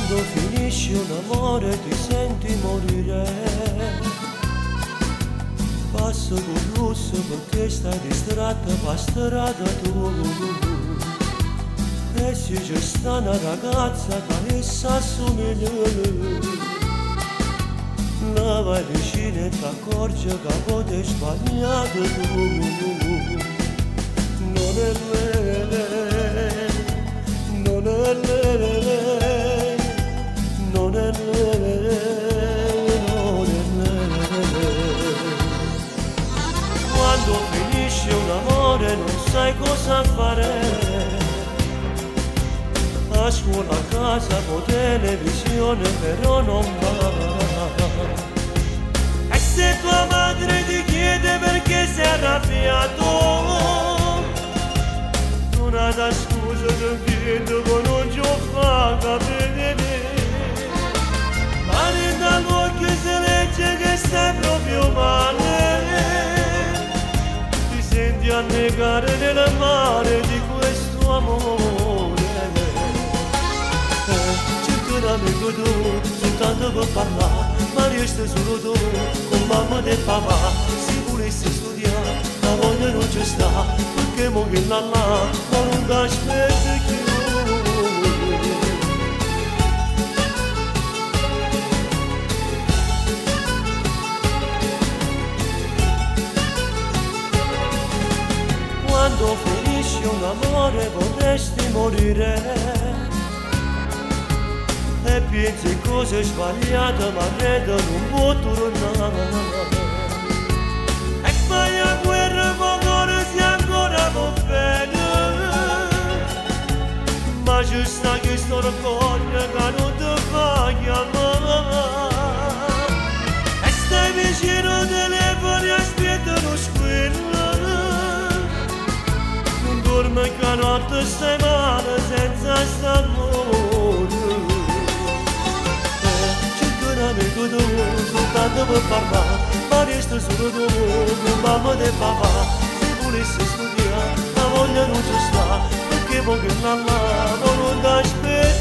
Quando finisce un amore ti senti morire. Passo curioso perché stai distratta per strada tu. E se c'è sta una ragazza che essa assomiglia, la vai vicino e ti accorgi che potevi sbagliato tu. Non è lei, non è lei, non è lei, non è lei. Quando finisce un amore non sai cosa fare. A scuola, a casa, con televisione però non va. E se tua madre ti chiede perché sei arrabbiato, non ha da scusa che vedo che non ci ho fatto vedere. Mare dall'occhio si legge che stai proprio male. Ti senti annegare nel mare di questo amore. C'è un amico tu, soltanto per parlare, ma resta solo tu, con mamma e papà. Se volessi studiare, la voglia non ci sta, perché mo che là, ma non ti aspetti più. Quando finisce un amore vorresti morire. E pensi cose sbagliate ma credo non può tornare. E fai a guerra con ora si ancora va bene. Ma ci sta che sto orgoglio che non ti fa chiamare. E stai vicino telefoni aspettano squilla. Non dormi che notte stai male senza st'amore. Amico tu, soltanto per parlare, ma resta solo tu, con mamma e papà. Se volessi studiare, la voglia non ci sta, perché poi che là, non ti aspetti.